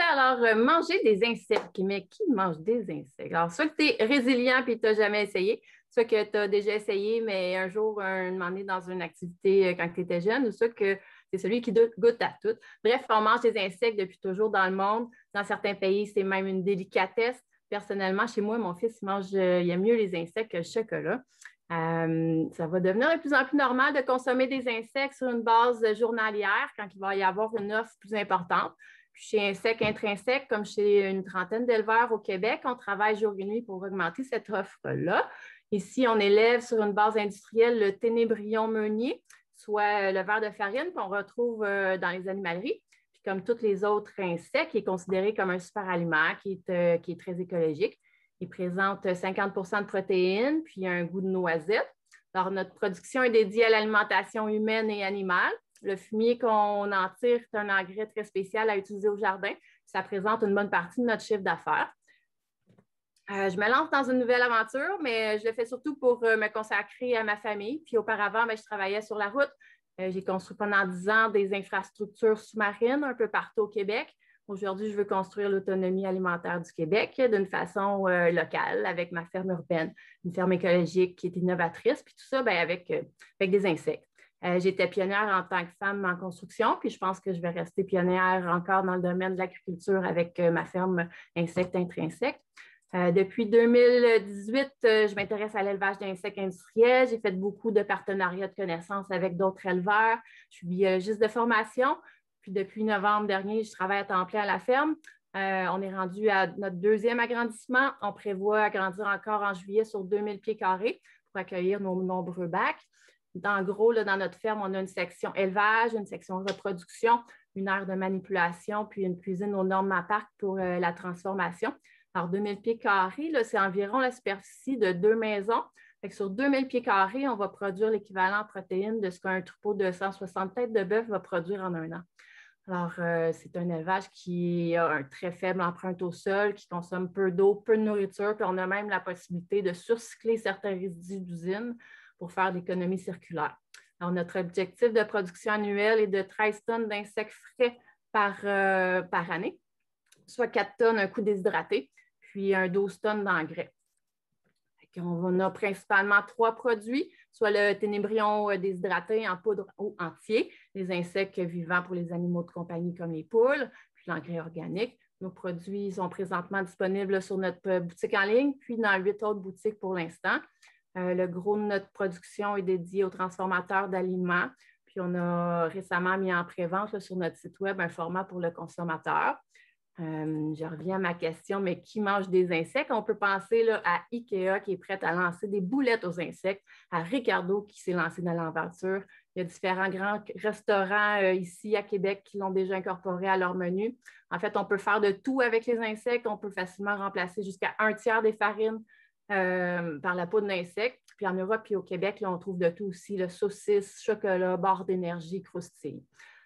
Alors, manger des insectes. Mais qui mange des insectes? Alors, soit que tu es résilient et tu n'as jamais essayé, soit que tu as déjà essayé, mais un jour, un moment donné, dans une activité quand tu étais jeune, ou soit que c'est celui qui goûte à tout. Bref, on mange des insectes depuis toujours dans le monde. Dans certains pays, c'est même une délicatesse. Personnellement, chez moi, mon fils, il aime mieux les insectes que le chocolat. Ça va devenir de plus en plus normal de consommer des insectes sur une base journalière quand il va y avoir une offre plus importante. Puis chez Insectes Intrinsèques, comme chez une trentaine d'éleveurs au Québec, on travaille jour et nuit pour augmenter cette offre-là. Ici, on élève sur une base industrielle le ténébrion meunier, soit le ver de farine qu'on retrouve dans les animaleries. Puis comme tous les autres insectes, il est considéré comme un super aliment qui est très écologique. Il présente 50 de protéines, puis un goût de noisette. Alors, notre production est dédiée à l'alimentation humaine et animale. Le fumier qu'on en tire est un engrais très spécial à utiliser au jardin. Ça présente une bonne partie de notre chiffre d'affaires. Je me lance dans une nouvelle aventure, mais je le fais surtout pour me consacrer à ma famille. Puis auparavant, je travaillais sur la route. J'ai construit pendant 10 ans des infrastructures sous-marines un peu partout au Québec. Aujourd'hui, je veux construire l'autonomie alimentaire du Québec d'une façon locale avec ma ferme urbaine, une ferme écologique qui est innovatrice, puis tout ça avec des insectes. J'étais pionnière en tant que femme en construction, puis je pense que je vais rester pionnière encore dans le domaine de l'agriculture avec ma ferme Insectes Intrinsèques. Depuis 2018, je m'intéresse à l'élevage d'insectes industriels. J'ai fait beaucoup de partenariats de connaissances avec d'autres éleveurs. Je suis biologiste de formation. Puis depuis novembre dernier, je travaille à temps plein à la ferme. On est rendu à notre deuxième agrandissement. On prévoit agrandir encore en juillet sur 2000 pieds carrés pour accueillir nos nombreux bacs. En gros, là, dans notre ferme, on a une section élevage, une section reproduction, une aire de manipulation, puis une cuisine aux normes MAPAC pour la transformation. Alors, 2000 pieds carrés, c'est environ la superficie de 2 maisons. Fait que sur 2000 pieds carrés, on va produire l'équivalent en protéines de ce qu'un troupeau de 160 têtes de bœuf va produire en un an. Alors, c'est un élevage qui a un très faible empreinte au sol, qui consomme peu d'eau, peu de nourriture, puis on a même la possibilité de surcycler certains résidus d'usine pour faire de l'économie circulaire. Alors, notre objectif de production annuelle est de 13 tonnes d'insectes frais par année, soit 4 tonnes un coup déshydraté, puis 12 tonnes d'engrais. On a principalement 3 produits, soit le ténébrion déshydraté en poudre ou entier, les insectes vivants pour les animaux de compagnie comme les poules, puis l'engrais organique. Nos produits sont présentement disponibles sur notre boutique en ligne, puis dans 8 autres boutiques pour l'instant. Le gros de notre production est dédié aux transformateurs d'aliments. Puis on a récemment mis en pré-vente sur notre site web un format pour le consommateur. Je reviens à ma question, mais qui mange des insectes? On peut penser là, à IKEA qui est prête à lancer des boulettes aux insectes, à Ricardo qui s'est lancé dans l'aventure. Il y a différents grands restaurants ici à Québec qui l'ont déjà incorporé à leur menu. En fait, on peut faire de tout avec les insectes. On peut facilement remplacer jusqu'à 1/3 des farines par la poudre d'insectes. Puis en Europe et au Québec, là, on trouve de tout aussi, le saucisse, chocolat, barre d'énergie, croustille.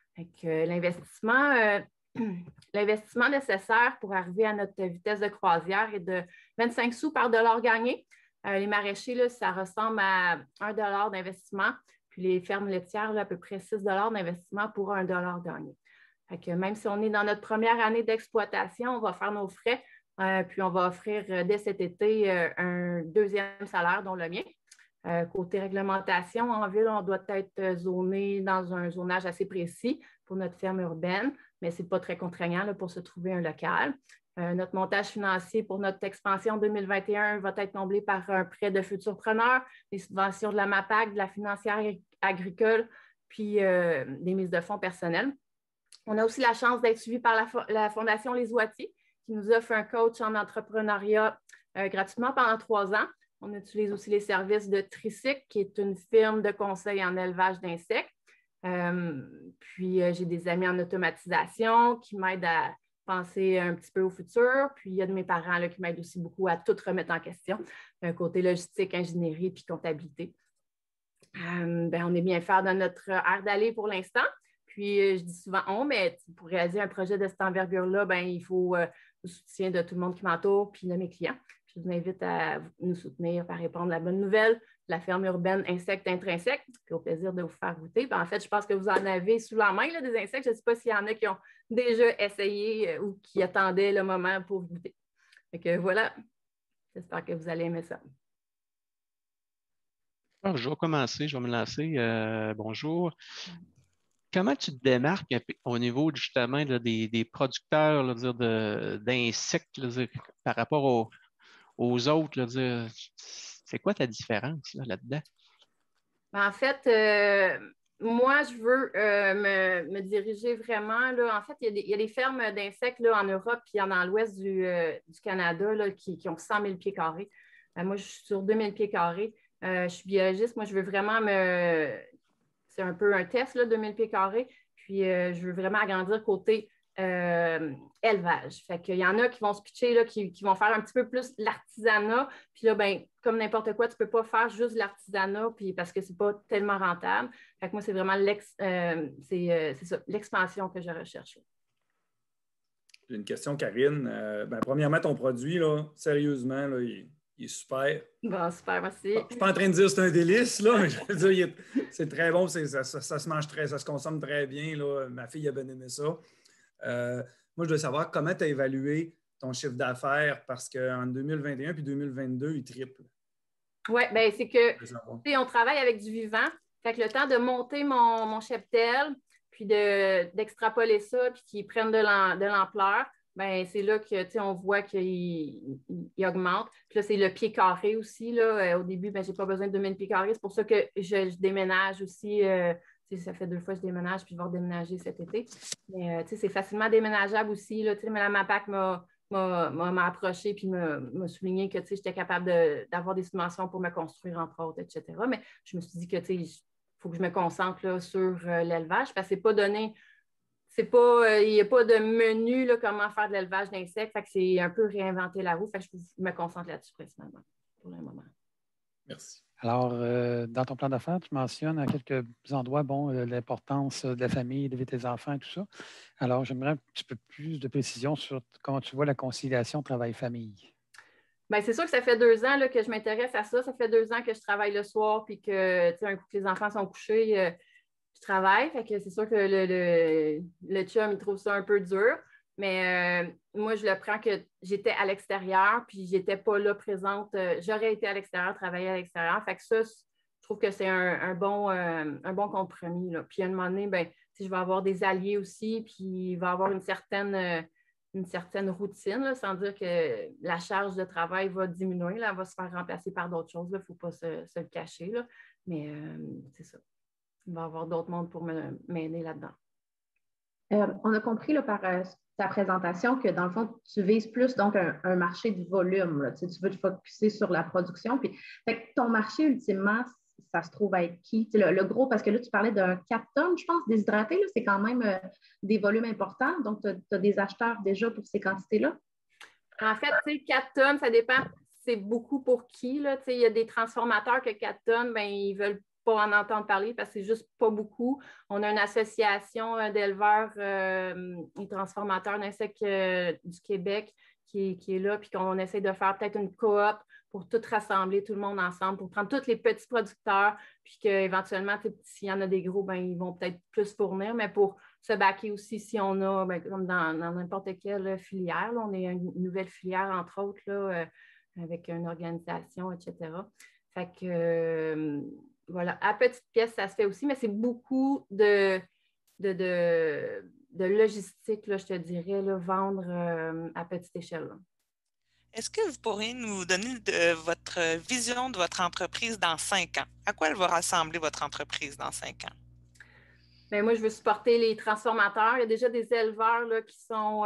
L'investissement nécessaire pour arriver à notre vitesse de croisière est de 25 sous par dollar gagné. Les maraîchers, là, ça ressemble à 1 d'investissement. Puis les fermes laitières, là, à peu près 6 d'investissement pour 1 gagné. Même si on est dans notre première année d'exploitation, on va faire nos frais. Puis on va offrir dès cet été un deuxième salaire, dont le mien. Côté réglementation, en ville, on doit être zoné dans un zonage assez précis pour notre ferme urbaine, mais ce n'est pas très contraignant là, pour se trouver un local. Notre montage financier pour notre expansion 2021 va être comblé par un prêt de futurs preneurs, des subventions de la MAPAC, de la financière agricole, puis des mises de fonds personnelles. On a aussi la chance d'être suivi par la Fondation Les Oitiers, qui nous offre un coach en entrepreneuriat gratuitement pendant 3 ans. On utilise aussi les services de Tricycle, qui est une firme de conseil en élevage d'insectes. Puis, j'ai des amis en automatisation qui m'aident à penser un petit peu au futur. Puis, il y a de mes parents là, qui m'aident aussi beaucoup à tout remettre en question, côté logistique, ingénierie puis comptabilité. On est bien faire dans notre aire d'aller pour l'instant. Puis, je dis souvent on, mais pour réaliser un projet de cette envergure-là, il faut le soutien de tout le monde qui m'entoure puis de mes clients. Je vous invite à nous soutenir par répondre à la bonne nouvelle. la ferme urbaine Insectes Intrinsèques, puis au plaisir de vous faire goûter. Puis en fait, je pense que vous en avez sous la main, là, des insectes. Je ne sais pas s'il y en a qui ont déjà essayé ou qui attendaient le moment pour goûter. Fait que voilà, j'espère que vous allez aimer ça. Alors, je vais commencer, je vais me lancer. Bonjour. Comment tu te démarques au niveau justement là, des producteurs là, d'insectes là, par rapport aux autres? Là, c'est quoi ta différence là-dedans? En fait, moi, je veux me diriger vraiment. Là, en fait, il y a des fermes d'insectes là, en Europe puis dans l'ouest du Canada là, qui ont 100 000 pieds carrés. Moi, je suis sur 2 000 pieds carrés. Je suis biologiste. Moi, je veux vraiment c'est un peu un test, là, 2 000 pieds carrés. Puis, je veux vraiment agrandir côté élevage. Fait qu'il y en a qui vont se pitcher, là, qui vont faire un petit peu plus l'artisanat. Puis là, ben, comme n'importe quoi, tu ne peux pas faire juste l'artisanat puis parce que ce n'est pas tellement rentable. Fait que moi, c'est vraiment l'expansion que je recherche. J'ai une question, Karine. Premièrement, ton produit, là, sérieusement, là, il est super. Bon, super, merci. Je ne suis pas en train de dire que c'est un délice, là, mais je veux dire, c'est très bon, ça se mange ça se consomme très bien. Là. Ma fille a bien aimé ça. Moi, je veux savoir comment tu as évalué ton chiffre d'affaires parce qu'en 2021 puis 2022, il triple. Oui, bien, c'est que on travaille avec du vivant. Fait que le temps de monter mon cheptel, puis d'extrapoler ça, puis qu'il prenne de l'ampleur, ben c'est là que on voit qu'il augmente. Puis là, c'est le pied carré aussi. Là. Au début, ben, je n'ai pas besoin de 2000 pieds carrés. C'est pour ça que je déménage aussi. Ça fait 2 fois que je déménage, puis je vais redéménager cet été. Mais c'est facilement déménageable aussi. Là. Mme Mapac m'a approché puis m'a souligné que j'étais capable d'avoir des subventions pour me construire, entre autres, etc. Mais je me suis dit que il faut que je me concentre là, sur l'élevage parce que c'est pas donné. Il n'y a pas de menu là, comment faire de l'élevage d'insectes. Fait que c'est un peu réinventer la roue. Fait que je me concentre là-dessus principalement pour le moment. Merci. Alors, dans ton plan d'affaires, tu mentionnes à quelques endroits l'importance de la famille, d'élever tes enfants et tout ça. Alors, j'aimerais un petit peu plus de précision sur comment tu vois la conciliation travail-famille. Bien, c'est sûr que ça fait 2 ans là, que je m'intéresse à ça. Ça fait 2 ans que je travaille le soir puis que un coup que les enfants sont couchés, je travaille. Fait que c'est sûr que le chum, il trouve ça un peu dur. Mais moi, je le prends que j'étais à l'extérieur, puis j'étais pas là présente. J'aurais été à l'extérieur, travailler à l'extérieur. Fait que ça, je trouve que c'est un bon compromis. Là. Puis à un moment donné, ben, je vais avoir des alliés aussi, puis il va y avoir une certaine routine, là, sans dire que la charge de travail va diminuer. Là, elle va se faire remplacer par d'autres choses. Il ne faut pas se le cacher. Là. Mais c'est ça. Il va y avoir d'autres mondes pour m'aider là-dedans. On a compris là, par ta présentation que dans le fond, tu vises plus donc un marché de volume. Là. Tu veux te focusser sur la production. Puis, fait que ton marché, ultimement, ça se trouve à être qui? Le gros, parce que là, tu parlais d'un 4 tonnes, je pense, déshydraté. C'est quand même des volumes importants. Donc, tu as des acheteurs déjà pour ces quantités-là? En fait, 4 tonnes, ça dépend. C'est beaucoup pour qui. Il y a des transformateurs que 4 tonnes, ben, ils ne veulent pas en entendre parler parce que c'est juste pas beaucoup. On a une association d'éleveurs et transformateurs d'insectes du Québec qui est là, puis qu'on essaie de faire peut-être une coop pour tout rassembler, tout le monde ensemble, pour prendre tous les petits producteurs, puis qu'éventuellement, s'il y en a des gros, ben, ils vont peut-être plus fournir, mais pour se baquer aussi si on a, ben, comme dans n'importe quelle filière, là, on est une nouvelle filière, entre autres, là, avec une organisation, etc. Fait que voilà, à petite pièce, ça se fait aussi, mais c'est beaucoup de logistique, là, je te dirais, là, vendre à petite échelle. Là. Est-ce que vous pourriez nous donner votre vision de votre entreprise dans 5 ans? À quoi elle va rassembler votre entreprise dans 5 ans? Bien, moi, je veux supporter les transformateurs. Il y a déjà des éleveurs là, qui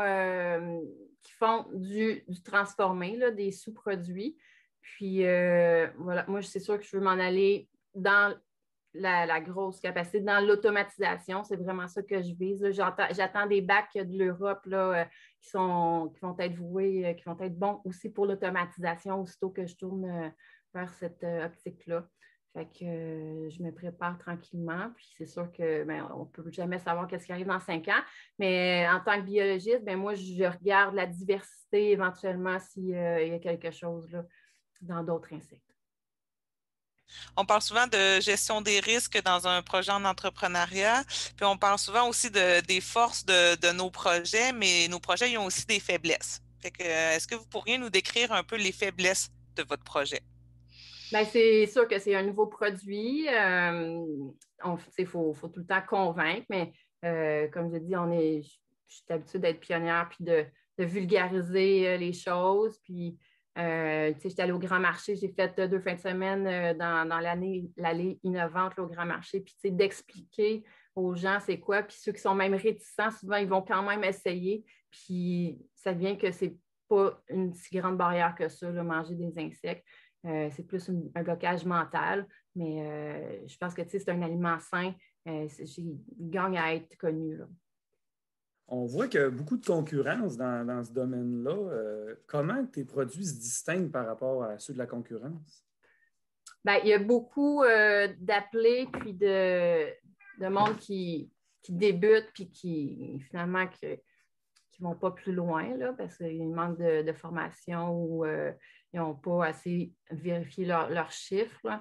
font du transformé, là, des sous-produits. Puis, voilà, moi, c'est sûr que je veux m'en aller dans la grosse capacité, dans l'automatisation. C'est vraiment ça que je vise. J'attends des bacs de l'Europe là, qui vont être voués, qui vont être bons aussi pour l'automatisation, aussitôt que je tourne vers cette optique-là. Fait que je me prépare tranquillement. Puis c'est sûr que on ne peut jamais savoir qu'est-ce qui arrive dans 5 ans. Mais en tant que biologiste, moi, je regarde la diversité éventuellement s'il y a quelque chose là, dans d'autres insectes. On parle souvent de gestion des risques dans un projet en entrepreneuriat, puis on parle souvent aussi des forces de nos projets, mais nos projets, ils ont aussi des faiblesses. Fait que, est-ce que vous pourriez nous décrire un peu les faiblesses de votre projet? Bien, c'est sûr que c'est un nouveau produit. Il faut tout le temps convaincre, mais comme je dis, je suis habituée d'être pionnière puis de vulgariser les choses. Puis, j'étais allée au Grand Marché, j'ai fait 2 fins de semaine dans l'allée innovante là, au Grand Marché, puis d'expliquer aux gens c'est quoi. Puis ceux qui sont même réticents, souvent, ils vont quand même essayer. Puis, ça vient que c'est pas une si grande barrière que ça, là, manger des insectes. C'est plus un blocage mental, mais je pense que c'est un aliment sain. Il gagne à être connu. Là. On voit qu'il y a beaucoup de concurrence dans ce domaine-là. Comment tes produits se distinguent par rapport à ceux de la concurrence? Bien, il y a beaucoup d'appelés puis de monde qui débute puis qui finalement qui ne vont pas plus loin là, parce qu'il manque de formation ou ils n'ont pas assez vérifié leurs chiffres. Là.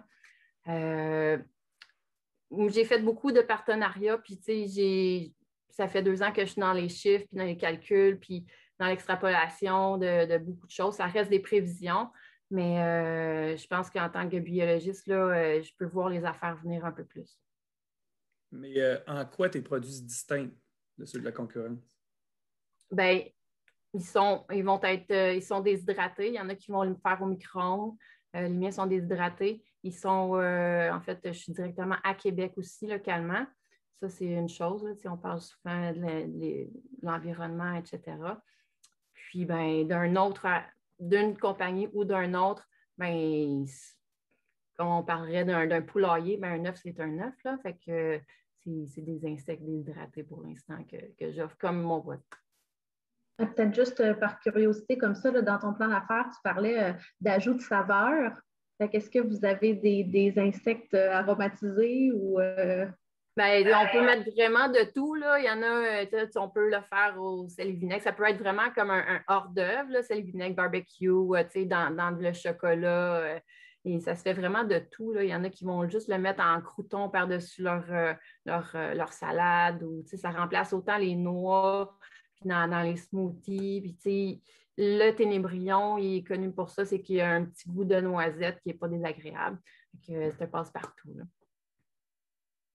J'ai fait beaucoup de partenariats, puis ça fait 2 ans que je suis dans les chiffres, puis dans les calculs, puis dans l'extrapolation de beaucoup de choses. Ça reste des prévisions, mais je pense qu'en tant que biologiste, là, je peux voir les affaires venir un peu plus. Mais en quoi tes produits se distinguent de ceux de la concurrence? Bien, ils sont déshydratés. Il y en a qui vont le faire au micro-ondes. Les miens sont déshydratés. Ils sont, en fait, je suis directement à Québec aussi, localement. Ça, c'est une chose. Là, on parle souvent de l'environnement, etc. Puis, ben, d'une compagnie ou d'un autre, ben, quand on parlerait d'un poulailler, ben, un œuf, c'est un œuf. Là, fait que c'est des insectes déshydratés pour l'instant que j'offre comme mon voisin. Peut-être juste par curiosité comme ça, là, dans ton plan d'affaires, tu parlais d'ajout de saveur. Est-ce que vous avez des insectes aromatisés ou Ben, on peut mettre vraiment de tout. Là. Il y en a, on peut le faire au sel et vinaigre. Ça peut être vraiment comme un hors-d'œuvre, sel et vinaigre, barbecue, dans le chocolat. Et ça se fait vraiment de tout. Là. Il y en a qui vont juste le mettre en crouton par-dessus leur salade. Ou, ça remplace autant les noix puis dans les smoothies. Puis, le ténébrion, il est connu pour ça, c'est qu'il y a un petit goût de noisette qui n'est pas désagréable. Donc, ça passe partout. Là.